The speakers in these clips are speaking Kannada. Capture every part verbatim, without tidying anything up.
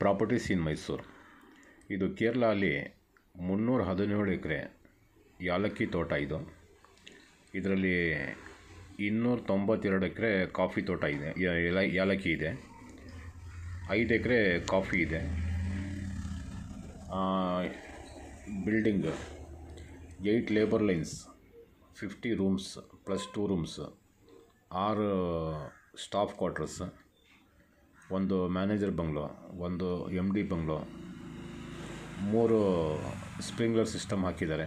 ಪ್ರಾಪರ್ಟೀಸ್ ಇನ್ ಮೈಸೂರು. ಇದು ಕೇರಳ ಅಲ್ಲಿ ಮುನ್ನೂರ ಹದಿನೇಳು ಎಕರೆ ಯಾಲಕ್ಕಿ ತೋಟ. ಇದು ಇದರಲ್ಲಿ ಇನ್ನೂರ ತೊಂಬತ್ತೆರಡು ಎಕರೆ ಕಾಫಿ ತೋಟ ಇದೆ, ಯಾಲಕ್ಕಿ ಇದೆ. ಐದು ಎಕರೆ ಕಾಫಿ ಇದೆ. Building eight labour lines, fifty rooms plus two rooms, ಆರು ಸ್ಟಾಫ್ ಕ್ವಾರ್ಟರ್ಸ್, ಒಂದು ಮ್ಯಾನೇಜರ್ ಬಂಗ್ಲೋ, ಒಂದು ಎಮ್ ಡಿ ಬಂಗ್ಲೋ, ಮೂರು ಸ್ಪ್ರಿಂಕ್ಲರ್ ಸಿಸ್ಟಮ್ ಹಾಕಿದ್ದಾರೆ.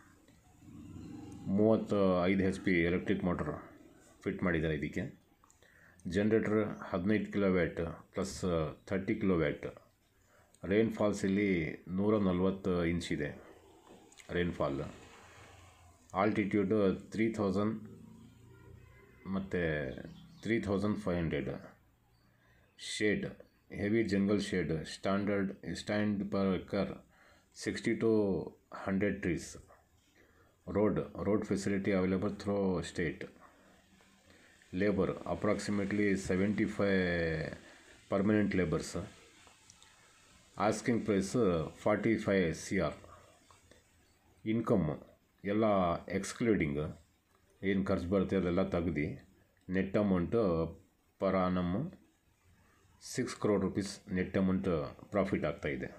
ಮೂವತ್ತು ಐದು H P electric motor fit ಮಾಡಿದ್ದಾರೆ. ಇದಕ್ಕೆ ಜನ್ರೇಟರ್ ಹದಿನೈದು kilowatt plus thirty kilowatt. Rain falls ಇಲ್ಲಿ ನೂರ ನಲ್ವತ್ತು ಇಂಚ್ ಇದೆ ರೈನ್ಫಾಲ್. ಆಲ್ಟಿಟ್ಯೂಡ್ ತ್ರೀ ಥೌಸಂಡ್ ಮತ್ತು three thousand five hundred. Shade heavy jungle shade, standard stand per acre sixty two hundred trees. Road road facility available through state. Labour approximately seventy five permanent labours. Asking price forty five C R. Income ಎಲ್ಲ ಎಕ್ಸ್ಕ್ಲೂಡಿಂಗ್ ಏನು ಖರ್ಚು ಬರುತ್ತೆ ಅದೆಲ್ಲ ತೆಗ್ದು net amount per annum six crore rupees net amount profit ಆಗ್ತಾಯಿದೆ.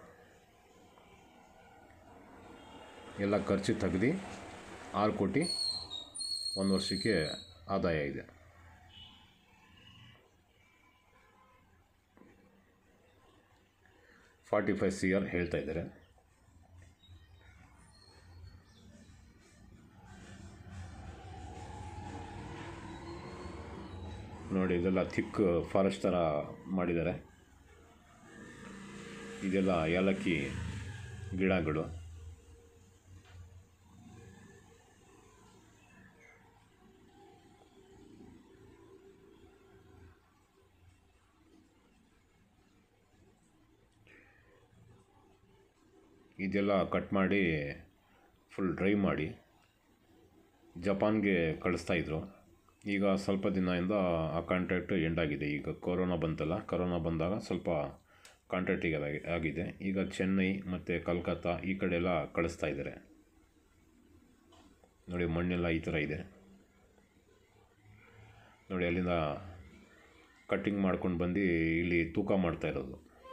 ಎಲ್ಲ ಖರ್ಚು ತೆಗ್ದು ಆರು ಕೋಟಿ ಒಂದು ವರ್ಷಕ್ಕೆ ಆದಾಯ ಇದೆ. ಫಾರ್ಟಿ ಫೈವ್ ಸಿ ಆರ್ ಹೇಳ್ತಾ ಇದ್ದಾರೆ. ನೋಡಿ, ಇದೆಲ್ಲ ಥಿಕ್ ಫಾರೆಸ್ಟ್ ಥರ ಮಾಡಿದ್ದಾರೆ. ಇದೆಲ್ಲ ಯಾಲಕ್ಕಿ ಗಿಡಗಳು. ಇದೆಲ್ಲ ಕಟ್ ಮಾಡಿ ಫುಲ್ ಡ್ರೈ ಮಾಡಿ ಜಪಾನ್ಗೆ ಕಳಿಸ್ತಾಯಿದ್ರು. ಈಗ ಸ್ವಲ್ಪ ದಿನದಿಂದ ಆ ಕಾಂಟ್ರಾಕ್ಟ್ ಎಂಡ್ ಆಗಿದೆ. ಈಗ ಕೊರೋನಾ ಬಂತಲ್ಲ, ಕೊರೋನಾ ಬಂದಾಗ ಸ್ವಲ್ಪ ಕಾಂಟ್ರಾಕ್ಟಿಗೆ ಆಗಿದೆ. ಈಗ ಚೆನ್ನೈ ಮತ್ತು ಕಲ್ಕತ್ತಾ ಈ ಕಡೆ ಎಲ್ಲ ಕಳಿಸ್ತಾ ಇದ್ದಾರೆ. ನೋಡಿ, ಮಣ್ಣೆಲ್ಲ ಈ ಥರ ಇದೆ. ನೋಡಿ, ಅಲ್ಲಿಂದ ಕಟ್ಟಿಂಗ್ ಮಾಡ್ಕೊಂಡು ಬಂದು ಇಲ್ಲಿ ತೂಕ ಮಾಡ್ತಾ ಇರೋದು.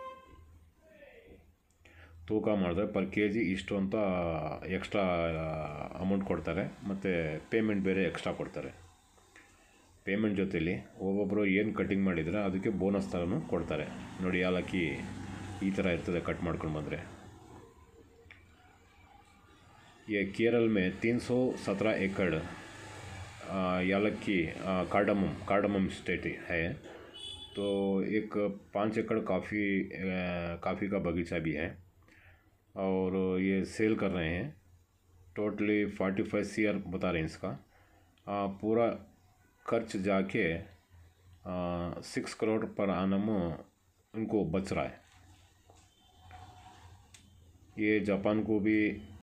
ತೂಕ ಮಾಡಿದ್ರೆ ಪರ್ ಕೆ ಜಿ ಇಷ್ಟು ಅಂತ ಎಕ್ಸ್ಟ್ರಾ ಅಮೌಂಟ್ ಕೊಡ್ತಾರೆ, ಮತ್ತು ಪೇಮೆಂಟ್ ಬೇರೆ ಎಕ್ಸ್ಟ್ರಾ ಕೊಡ್ತಾರೆ. ಪೇಮೆಂಟ್ ಜೊತೆಲಿ ಒಬ್ಬೊಬ್ಬರು ಏನು ಕಟ್ಟಿಂಗ್ ಮಾಡಿದರೆ ಅದಕ್ಕೆ ಬೋನಸ್ ಥರನೂ ಕೊಡ್ತಾರೆ. ನೋಡಿ, ಯಾಲಕ್ಕಿ ಈ ಥರ ಇರ್ತದೆ ಕಟ್ ಮಾಡ್ಕೊಂಡು ಬಂದರೆ. ये केरल में तीन सौ सत्रह एकड़ यालक्की कार्डमम कार्डमम स्टेट है. तो एक पाँच एकड़ काफ़ी काफ़ी का बगीचा भी है और ये सेल कर रहे हैं. Totally forty five C R बता रहे हैं इसका. आ, पूरा खर्च जाके सिक्स करोड़ पर आनम उनको बच रहा है. ये जापान को भी